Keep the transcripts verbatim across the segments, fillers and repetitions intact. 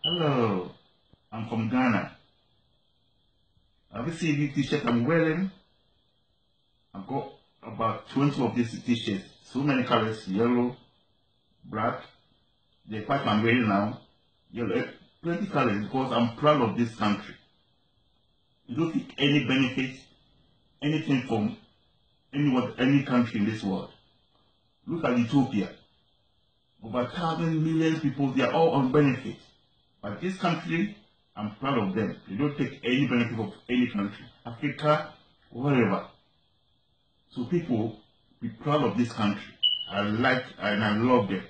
Hello, I'm from Ghana. Have you seen these t-shirts I'm wearing? I've got about twenty of these t-shirts. So many colors, yellow, black. The part I'm wearing now, yellow, plenty colors because I'm proud of this country. You don't take any benefit, anything from anyone, any country in this world. Look at Ethiopia. Over a thousand million people, they are all on benefit. But this country, I'm proud of them. They don't take any benefit of any country. Africa, wherever. So people, be proud of this country. I like and I love them.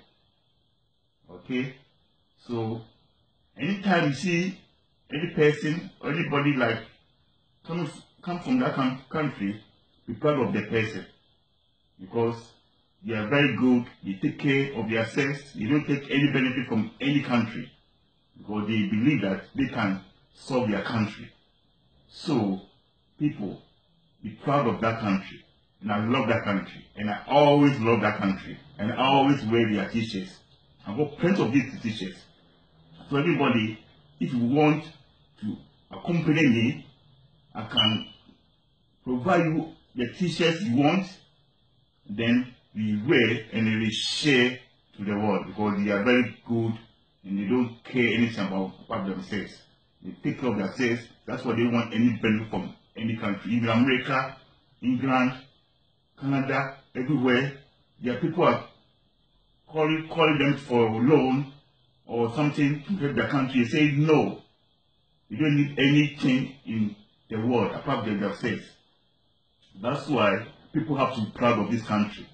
Okay? So, anytime you see any person or anybody like come, come from that country, be proud of the person. Because they are very good, they take care of themselves, they don't take any benefit from any country. Because they believe that they can solve their country. So, people, be proud of that country. And I love that country. And I always love that country. And I always wear their t-shirts. I've got plenty of these t-shirts. So everybody, if you want to accompany me, I can provide you the t-shirts you want. Then we wear and we share to the world. Because they are very good. And they don't care anything about, about themselves. They take care of themselves. That's why they don't want any benefit from any country. Even America, England, Canada, everywhere. Their people are calling, calling them for a loan or something to help their country. They say no. You don't need anything in the world apart from themselves. That's why people have to be proud of this country.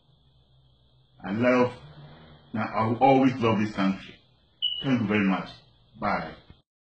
I love, now I will always love this country. Thank you very much. Bye.